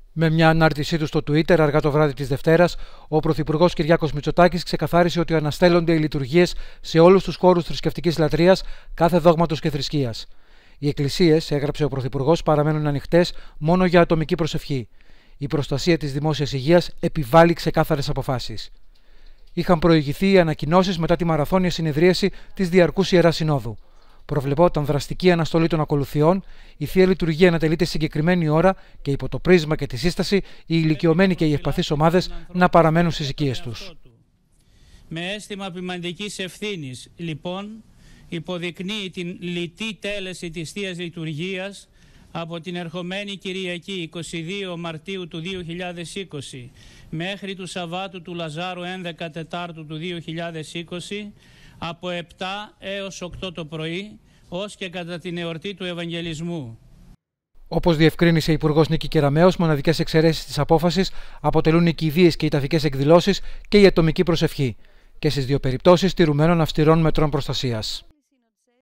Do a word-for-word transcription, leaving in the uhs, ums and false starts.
Με μια ανάρτησή του στο Twitter αργά το βράδυ της Δευτέρας, ο Πρωθυπουργός Κυριάκος Μητσοτάκης ξεκαθάρισε ότι αναστέλλονται οι λειτουργίες σε όλους τους χώρους θρησκευτικής λατρείας, κάθε δόγματος και θρησκείας. Οι εκκλησίες, έγραψε ο Πρωθυπουργός, παραμένουν ανοιχτές μόνο για ατομική προσευχή. Η προστασία της δημόσιας υγείας επιβάλλει ξεκάθαρες αποφάσεις. Είχαν προηγηθεί οι ανακοινώσεις μετά τη μαραθώνια συνεδρίαση της Διαρκούς Ιεράς Συνόδου. Προβλεπόταν δραστική αναστολή των ακολουθιών, η Θεία Λειτουργία ανατελείται συγκεκριμένη ώρα και υπό το πρίσμα και τη σύσταση οι ηλικιωμένοι και οι ευπαθείς ομάδες να παραμένουν στις οικίες τους. Με αίσθημα ποιμαντικής ευθύνης, λοιπόν, υποδεικνύει την λιτή τέλεση της Θείας Λειτουργίας από την ερχομένη Κυριακή εικοστή δεύτερη Μαρτίου του δύο χιλιάδες είκοσι μέχρι του Σαββάτου του Λαζάρου έντεκα Τετάρτου του δύο χιλιάδες είκοσι από επτά έως οκτώ το πρωί ως και κατά την εορτή του Ευαγγελισμού. Όπως διευκρίνησε η Υπουργός Νίκη Κεραμέως, μοναδικές εξαιρέσεις της απόφασης αποτελούν οι κηδείες και οι ταφικές εκδηλώσεις και η ατομική προσευχή, και στις δύο περιπτώσεις τηρουμένων αυστηρών μετρών προστασίας.